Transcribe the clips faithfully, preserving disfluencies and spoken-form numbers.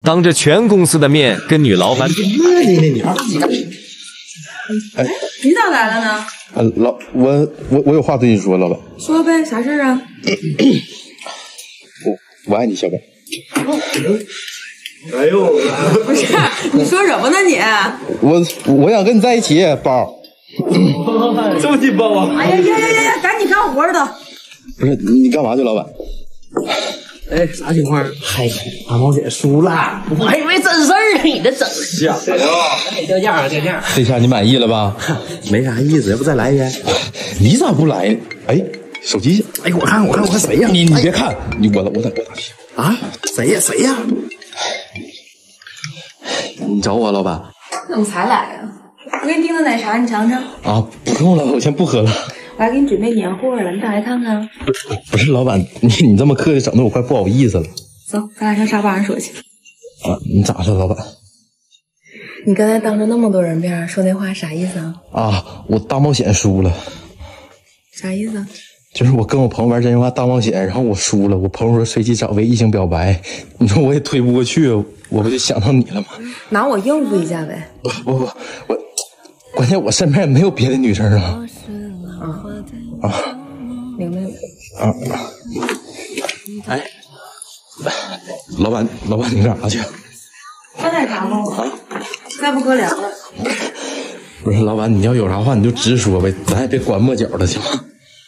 当着全公司的面跟女老板。 那你那女孩， 哎， 你咋来了呢？ 呃，老我我我有话对你说，老板。 说呗，啥事儿啊？ 我我爱你，小白。 哎呦， 不是，你说什么呢你？ 我我想跟你在一起，宝。 这么劲爆啊！ 哎呀呀呀呀呀！赶紧干活的。 不是你干嘛去，老板？ 哎，啥情况？嗨，大冒险输了， 我还以为真事儿呢，你这整假的呀！掉价啊，掉价！ 这下你满意了吧？ 没啥意思，要不再来一遍？ 你咋不来？哎，手机。 哎，我看我看我看谁呀？ 你你别看，你我我打我打去。 啊？谁呀谁呀？ 你找我，老板？ 怎么才来呀？我给你订的奶茶，你尝尝。 啊，不用了，我先不喝了。 我还给你准备年货了，你打开看看。 不是不是，老板，你你这么客气，整得我快不好意思了。 走，咱俩上沙发上说去。 啊，你咋说，老板？ 你刚才当着那么多人面说那话啥意思啊？ 啊，我大冒险输了。 啥意思啊？ 就是我跟我朋友玩真心话大冒险，然后我输了，我朋友说随机找位异性表白，你说我也推不过去，我不就想到你了吗？ 拿我应付一下呗。 不不不，我关键我身边也没有别的女生啊。啊啊， 明白了。 啊，哎，老板老板，你干啥去？ 喝奶茶吗？啊，再不喝凉了。 不是老板，你要有啥话你就直说呗，咱也别拐抹角的行吗？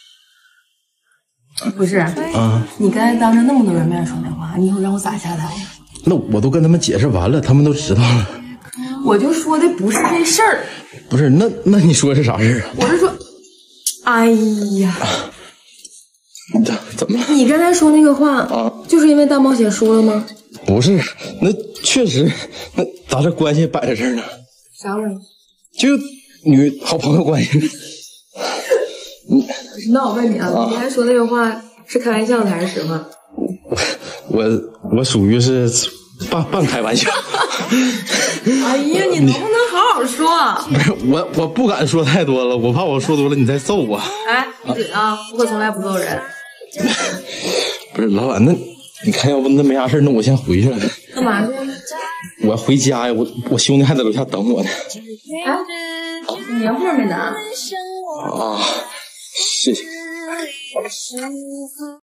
不是啊，你刚才当着那么多人面说那话，你以后让我咋下台呀？ 那我都跟他们解释完了，他们都知道了。 我就说的不是这事儿。 不是，那那你说是啥事儿啊？ 我是说，哎呀， 怎怎么了？ 你刚才说那个话啊， 就是因为大冒险输了吗？ 不是，那确实，那咱这关系摆在这儿呢。 啥关系？ 就女好朋友关系。 嗯，那我问你啊，啊你刚才说那个话是开玩笑的还是实话？ 我我属于是半半开玩笑。 哎呀，你能不能好好说？ 不是我，我不敢说太多了，我怕我说多了你再揍我。 哎，闭嘴啊！我从来不揍人。 不是老板，那你看，要不那没啥事，那我先回去了。 干嘛去？ 我要回家呀，我我兄弟还在楼下等我呢。 哎，你年货没拿？ 啊，谢谢。